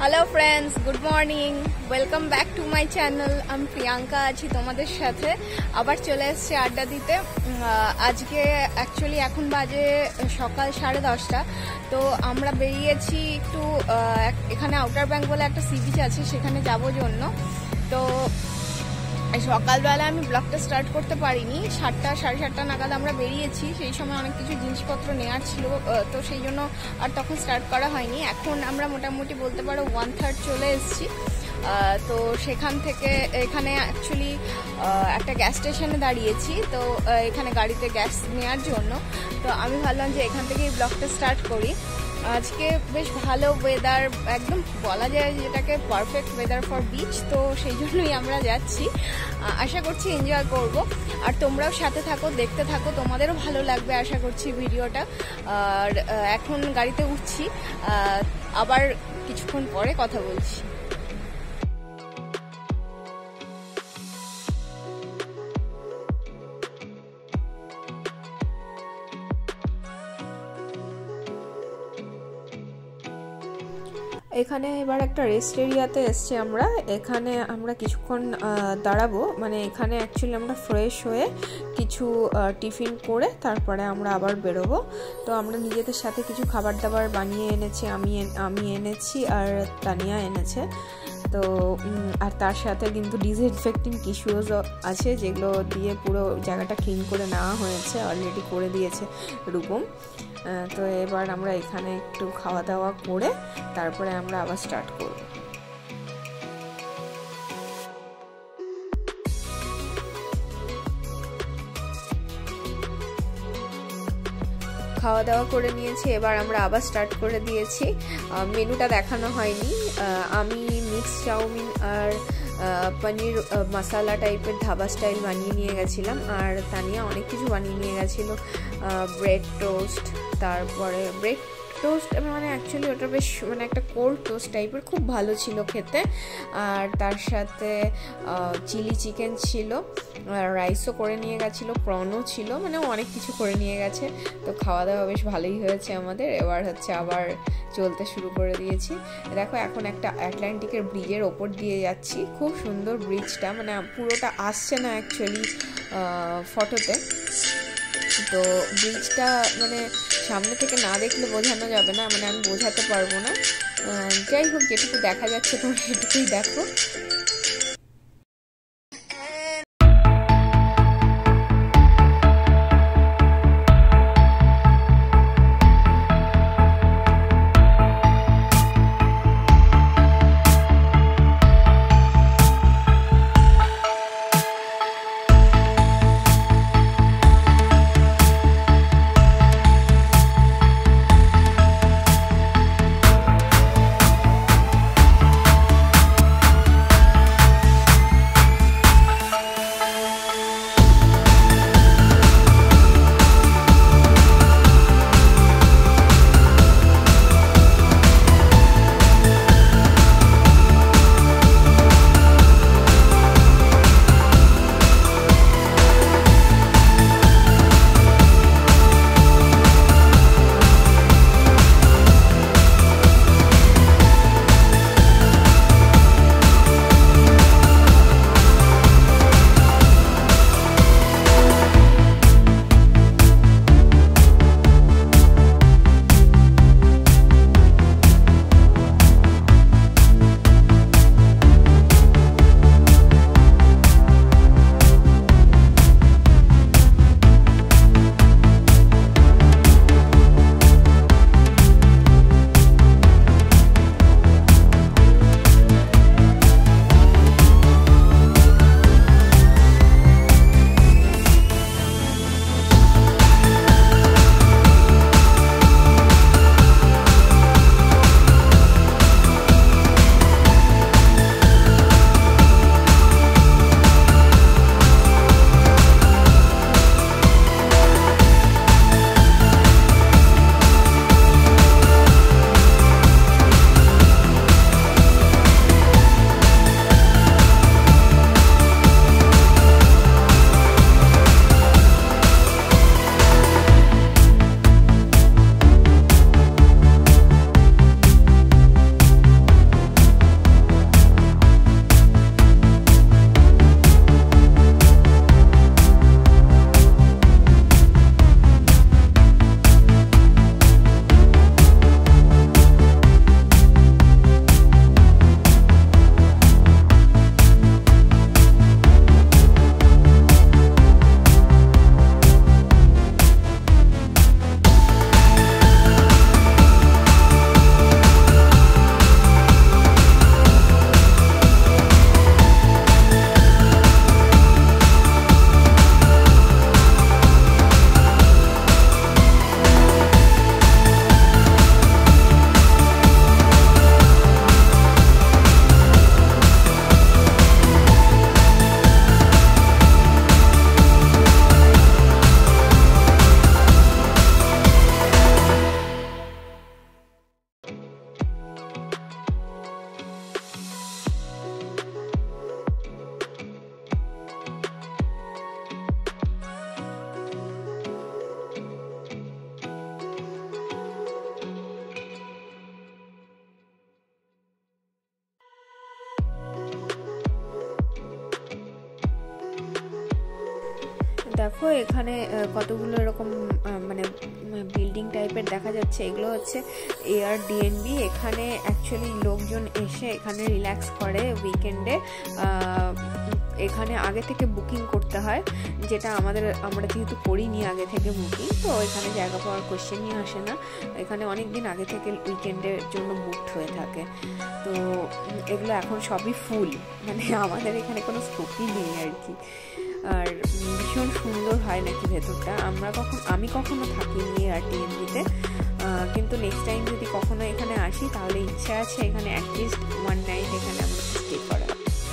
Hello friends, good morning, welcome back to my channel. আমি প্রিয়াঙ্কা আছি তোমাদের সাথে। আবার চলে এসেছি আড্ডা দিতে। আজকে অ্যাকচুয়ালি এখন বাজে সকাল 10:30। তো আমরা বেরিয়েছি একটু এখানে আউটার ব্যাংক বলে একটা সি বিচ আছে, সেখানে যাবো জন্য। তো সকালবেলা আমি ব্লগটা স্টার্ট করতে পারিনি। 7টা সাড়ে 7টা নাগাদ আমরা বেরিয়েছি। সেই সময় অনেক কিছু জিনিসপত্র নেওয়ার ছিল, তো সেই জন্য আর তখন স্টার্ট করা হয়নি। এখন আমরা মোটামুটি বলতে পারো 1/3 চলে এসেছি। তো সেখান থেকে এখানে অ্যাকচুয়ালি একটা গ্যাস স্টেশনে দাঁড়িয়েছি, তো এখানে গাড়িতে গ্যাস নেওয়ার জন্য। তো আমি ভাবলাম যে এখান থেকেই ব্লগটা স্টার্ট করি। আজকে বেশ ভালো ওয়েদার, একদম বলা যায় যেটাকে পারফেক্ট ওয়েদার ফর বিচ। তো সেই জন্যই আমরা যাচ্ছি। আশা করছি এনজয় করব, আর তোমরাও সাথে থাকো, দেখতে থাকো, তোমাদেরও ভালো লাগবে আশা করছি ভিডিওটা। আর এখন গাড়িতে উঠছি, আবার কিছুক্ষণ পরে কথা বলছি। এখানে এবার একটা রেস্ট এরিয়াতে এসছি আমরা। এখানে আমরা কিছুক্ষণ দাঁড়াবো, মানে এখানে অ্যাকচুয়ালি আমরা ফ্রেশ হয়ে কিছু টিফিন করে তারপরে আমরা আবার বেরোবো। তো আমরা নিজেদের সাথে কিছু খাবার দাবার বানিয়ে এনেছি, আমি এনেছি আর তানিয়া এনেছে। তো আর তার সাথে কিন্তু ডিসইনফেক্টিং টিস্যুও আছে, যেগুলো দিয়ে পুরো জায়গাটা ক্লিন করে নেওয়া হয়েছে, অলরেডি করে দিয়েছে রূপম। তো এবার আমরা এখানে একটু খাওয়া দাওয়া করে তারপরে আমরা আবার স্টার্ট করব। খাওয়া দাওয়া করে নিয়েছি, এবার আমরা আবার স্টার্ট করে দিয়েছি। মেনুটা দেখানো হয়নি। আমি মিক্স চাউমিন আর পনির মশালা টাইপের ধাবা স্টাইল বানিয়ে নিয়ে গেছিলাম, আর তানিয়া অনেক কিছু বানিয়ে নিয়ে গেছিলো। ব্রেড টোস্ট, তারপরে ব্রেড টোস্ট মানে অ্যাকচুয়ালি ওটা বেশ মানে একটা কোল্ড টোস্ট টাইপের, খুব ভালো ছিল খেতে। আর তার সাথে চিলি চিকেন ছিল, রাইসও করে নিয়ে গেছিলো, প্রনও ছিল, মানে অনেক কিছু করে নিয়ে গেছে। তো খাওয়া দাওয়া বেশ ভালোই হয়েছে আমাদের। এবার হচ্ছে আবার চলতে শুরু করে দিয়েছি। দেখো এখন একটা আটলান্টিকের ব্রিজের ওপর দিয়ে যাচ্ছি, খুব সুন্দর ব্রিজটা, মানে পুরোটা আসছে না অ্যাকচুয়ালি ফটোতে। তো ব্রিজটা মানে সামনে থেকে না দেখলে বোঝানো যাবে না, মানে আমি বোঝাতে পারবো না। যাই হোক, যেটুকু দেখা যাচ্ছে তোমরা সেটুকুই দেখো। দেখো এখানে কতগুলো এরকম মানে বিল্ডিং টাইপের দেখা যাচ্ছে, এগুলো হচ্ছে Airbnb। এখানে অ্যাকচুয়ালি লোকজন এসে এখানে রিল্যাক্স করে উইকেন্ডে। এখানে আগে থেকে বুকিং করতে হয়, যেটা আমরা যেহেতু করিনি আগে থেকে বুকিং, তো এখানে জায়গা পাওয়ার কোশ্চেনই আসে না। এখানে অনেক দিন আগে থেকে উইকেন্ডের জন্য বুকড হয়ে থাকে। তো এগুলো এখন সবই ফুল, মানে আমাদের এখানে কোনো স্কোপই নেই আর কি। আর ভীষণ সুন্দর হয় নাকি ভেতরটা। আমি কখনো থাকিনি Airbnb-তে, কিন্তু নেক্সট টাইম যদি কখনো এখানে আসি তাহলে ইচ্ছা আছে এখানে অ্যাটলিস্ট 1 নাইট এখানে আমরা স্টে করা।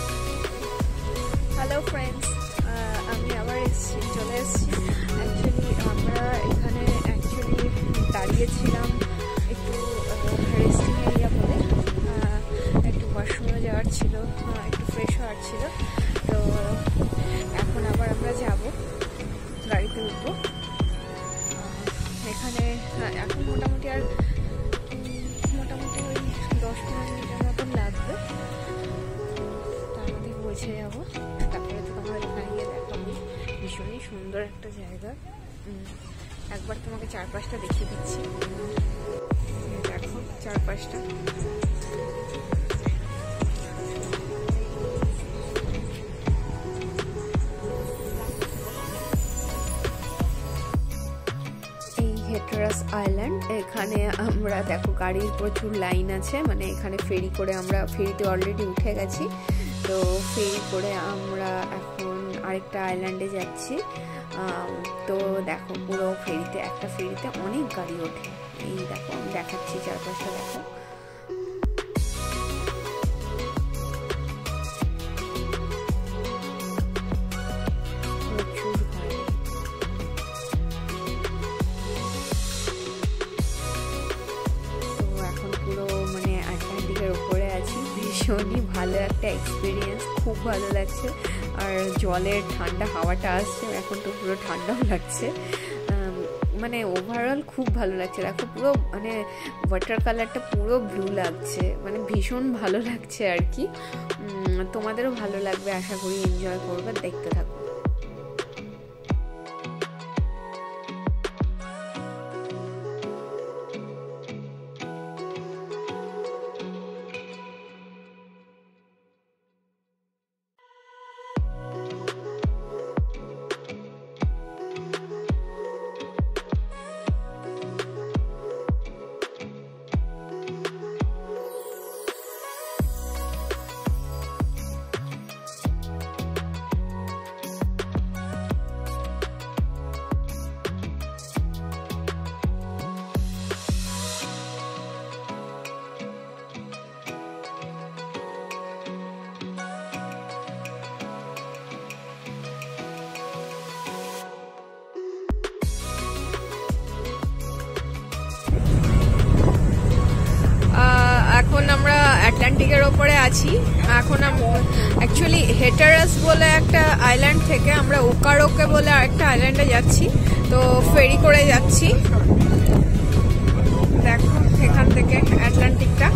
হ্যালো ফ্রেন্ডস, আমি আবার চলে এসেছি। অ্যাকচুয়ালি আমরা এখানে দাঁড়িয়েছিলাম একটু রেস্টিং এরিয়া বলে, একটু ওয়াশরুমে যাওয়ার ছিল, একটু ফ্রেশ হওয়ার ছিল। তো এখন আবার আমরা যাব, গাড়িতে উঠবো। এখানে এখন মোটামুটি ওই 10-15 মিনিটের মতন লাগবে, তার মধ্যে পৌঁছে যাবো। তারপরে তো তোমাদের এখানে গিয়ে দেখাবো। ভীষণই সুন্দর একটা জায়গা, একবার তোমাকে চারপাশটা দেখিয়ে দিচ্ছি। দেখো চারপাশটা, হ্যাটারাস আইল্যান্ড। এখানে আমরা দেখো গাড়ির প্রচুর লাইন আছে, মানে এখানে ফেরি করে আমরা ফেরিতে অলরেডি উঠে গেছি। তো ফেরি করে আমরা এখন আরেকটা আইল্যান্ডে যাচ্ছি। তো দেখো পুরো একটা ফেরিতে অনেক গাড়ি ওঠে। এই দেখো আমি দেখাচ্ছি চারপাশটা, দেখো প্রচুর গাড়ি। তো এখন পুরো মানে আটলান্টিকের উপরে আছি। ভীষণই ভালো একটা এক্সপিরিয়েন্স, খুব ভালো লাগছে। আর জলের ঠান্ডা হাওয়াটা আসছে, এখন তো পুরো ঠান্ডাও লাগছে। মানে ওভারঅল খুব ভালো লাগছে। দেখো পুরো মানে ওয়াটার কালারটা পুরো ব্লু লাগছে, মানে ভীষণ ভালো লাগছে আর কি। তোমাদেরও ভালো লাগবে আশা করি, এনজয় করবে, দেখতে থাকো। এখন আমরা আটলান্টিকের ওপরে আছি। এখন অ্যাকচুয়ালি হেটারাস বলে একটা আইল্যান্ড থেকে আমরা ওকারোকে বলে আরেকটা আইল্যান্ডে যাচ্ছি। তো ফেরি করে যাচ্ছি, দেখো এখান থেকে আটলান্টিকটা।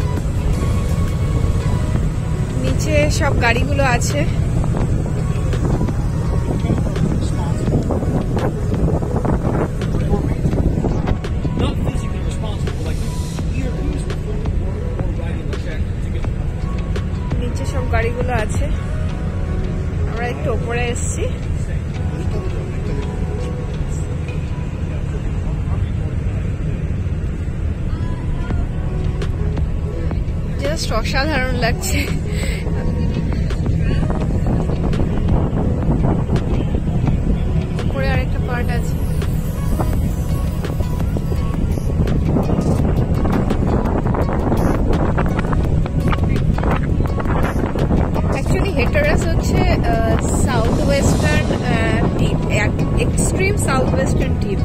নিচে সব গাড়িগুলো আছে। সব গাড়িগুলো আছে, আমরা একটু উপরে এসছি। জাস্ট অসাধারণ লাগছে। উপরে আরেকটা পার্ট আছে। হেটারাস হচ্ছে south western tip, extreme south western tip.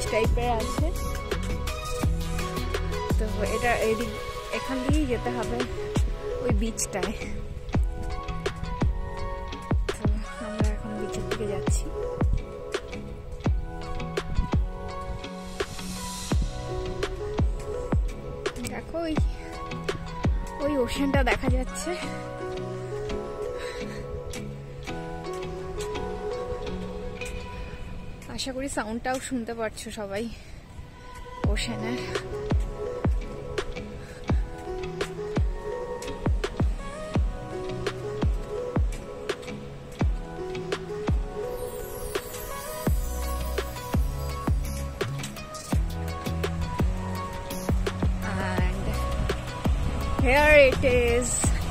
টাইপের আছে। তো এটা এখান দিয়েই যেতে হবে ওই বিচটায়। তো আমরা এখন বিচের দিকে যাচ্ছি। দেখো ওই ওশানটা দেখা যাচ্ছে। আশা করি সাউন্ডটাও শুনতে পাচ্ছ সবাই ওশানের। Here it is.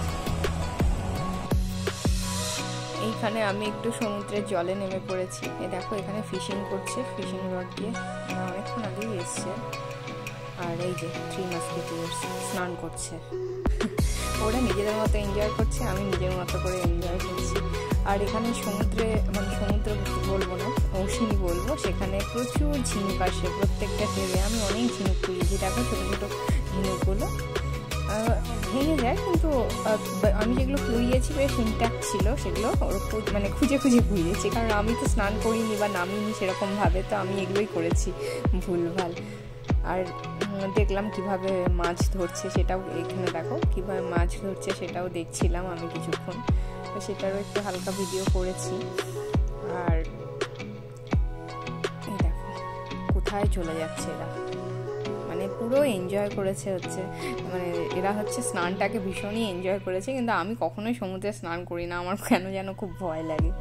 এইখানে আমি একটু সমুদ্রের জলে নেমে পড়েছি। এই দেখো এখানে ফিশিং করছে, ফিশিং রড দিয়ে। অনেকক্ষণ আগেই এসছে। আর এই যে 3 মাস্কেটিয়ার্স স্নান করছে। ওরা নিজেদের মতো এনজয় করছে, আমি নিজের মতো করে এনজয় করছি। আর এখানে সমুদ্রে, মানে সমুদ্র বলবো না, ওশানই বলবো, সেখানে প্রচুর ঝিনুক আসে প্রত্যেকটা ঢেউয়ে। আমি অনেক ঝিনুক তুলেছি, দেখো ছোটো ছোটো ঝিনুকগুলো ভেঙে যায়, কিন্তু আমি যেগুলো কুড়িয়েছি বেশ ইনট্যাক্ট ছিল, সেগুলো মানে খুঁজে খুঁজে কুড়িয়েছি, কারণ আমি তো স্নান করিনি বা নামিনি সেরকমভাবে, তো আমি এগুলোই করেছি ভুলভাল। আর দেখলাম কিভাবে মাছ ধরছে, সেটাও এখানে দেখো কিভাবে মাছ ধরছে সেটাও দেখছিলাম আমি কিছুক্ষণ, তো সেটারও একটু হালকা ভিডিও করেছি। আর এই দেখো কোথায় চলে যাচ্ছে এরা, মানে পুরো এনজয় করেছে হচ্ছে, মানে এরা হচ্ছে স্নানটাকে ভীষণই এনজয় করেছে। কিন্তু আমি কখনোই সমুদ্রে স্নান করি না, আমার কেন যেন খুব ভয় লাগে।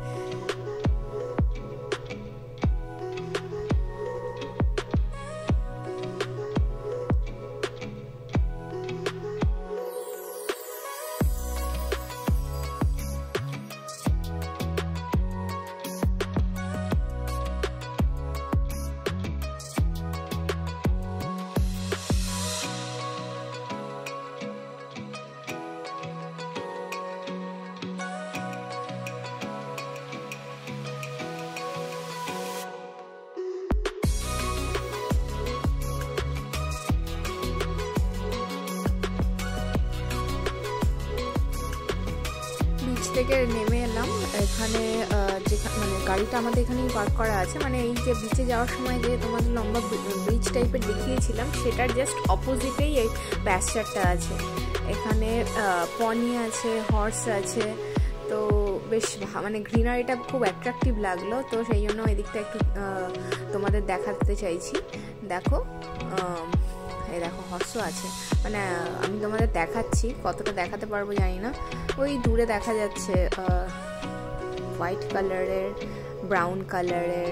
থেকে নেমে এলাম এখানে, যেখানে মানে গাড়িটা আমাদের এখানেই পার্ক করা আছে, মানে এই যে বিচে যাওয়ার সময় যে তোমাদের লম্বা ব্রিজ টাইপের দেখিয়েছিলাম সেটার জাস্ট অপোজিটেই এই প্যাসচারটা আছে। এখানে পনি আছে, হর্স আছে, তো বেশ মানে গ্রিনারিটা খুব অ্যাট্রাকটিভ লাগলো, তো সেই জন্য এদিকটা একটু তোমাদের দেখাতে চাইছি। দেখো এই দেখো হর্সও আছে, মানে আমি তোমাদের দেখাচ্ছি, কতটা দেখাতে পারবো জানি না। ওই দূরে দেখা যাচ্ছে হোয়াইট কালারের, ব্রাউন কালারের।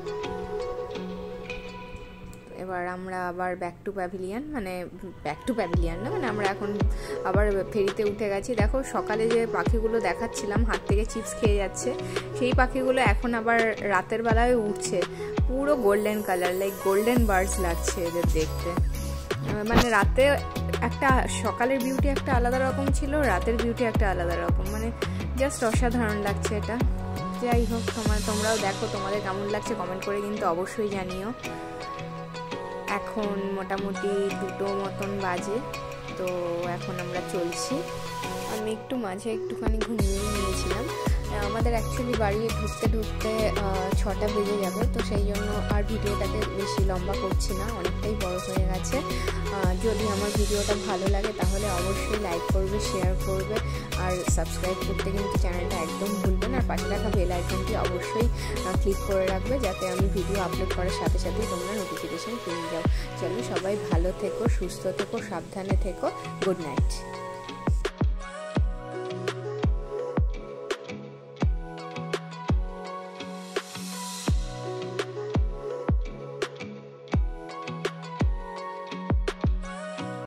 এবার আমরা আবার ব্যাক টু প্যাভিলিয়ন না, মানে আমরা এখন আবার ফেরিতে উঠে গেছি। দেখো সকালে যে পাখিগুলো দেখাচ্ছিলাম হাত থেকে চিপস খেয়ে যাচ্ছে, সেই পাখিগুলো এখন আবার রাতের বেলায় উঠছে, পুরো golden colour, like golden birds লাগছে এদের দেখতে। মানে রাতে একটা সকালের বিউটি একটা আলাদা রকম ছিল, রাতের বিউটি একটা আলাদা রকম, মানে জাস্ট অসাধারণ লাগছে এটা। যাই হোক, তোমরাও দেখো, তোমাদের কেমন লাগছে কমেন্ট করে কিন্তু অবশ্যই জানিও। এখন মোটামুটি 2টো মতন বাজে, তো এখন আমরা চলছি। আমি একটু মাঝে একটুখানি ঘুমিয়ে নিয়েছিলাম। আমাদের অ্যাকচুয়ালি বাড়ি ঢুকতে 6টা বেজে যাবে, তো সেই জন্য আর ভিডিওটাকে বেশি লম্বা করছি না, অনেকটাই বড় হয়ে গেছে। যদি আমার ভিডিওটা ভালো লাগে তাহলে অবশ্যই লাইক করবে, শেয়ার করবে, আর সাবস্ক্রাইব করতে কিন্তু চ্যানেলটা একদম ভুলবে না। আর পাশে থাকা বেল আইকনটি অবশ্যই ক্লিক করে রাখবে, যাতে আমি ভিডিও আপলোড করার সাথে সাথেই তোমরা নোটিফিকেশান পেয়ে যাও। চলো সবাই ভালো থেকো, সুস্থ থেকো, সাবধানে থেকো। Good night.